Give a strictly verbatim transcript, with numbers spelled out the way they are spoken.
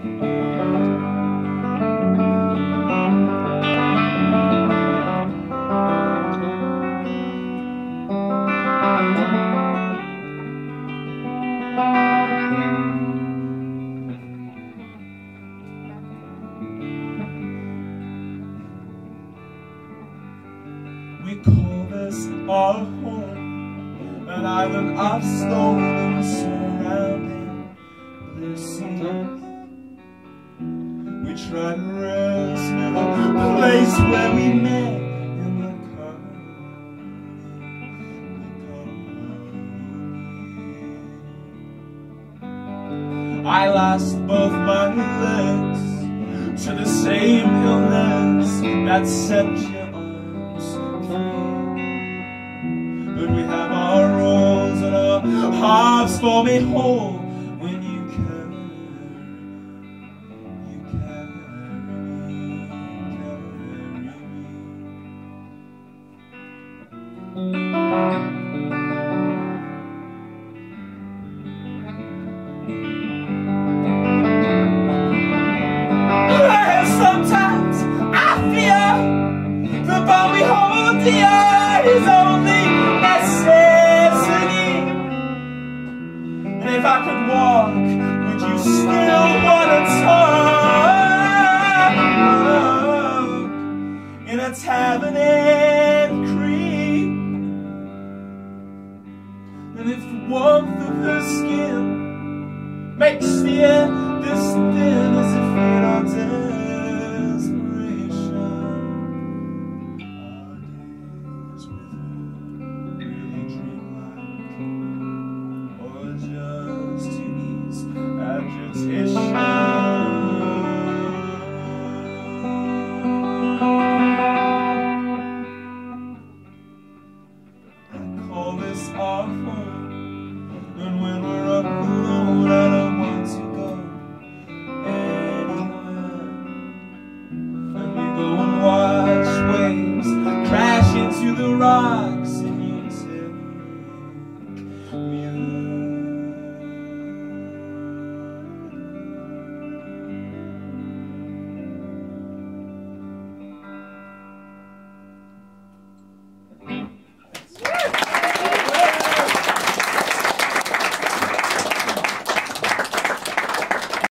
We call this our home, an island of stone and surrounding blue seas. We try to rest in a place where we met in the cold. I lost both my legs to the same illness that set you. But we have our roles and our hearts for me whole when you carry, you carry me, carry me. Sometimes I fear the bond we hold dear is only necessity. And if I could walk, would you still want to talk in a tavern and creep? And if the warmth of her skin makes the air this thin as if it all desperation, I call this our home, and when we're up alone, I don't want to go anywhere. And we go and watch waves crash into the rock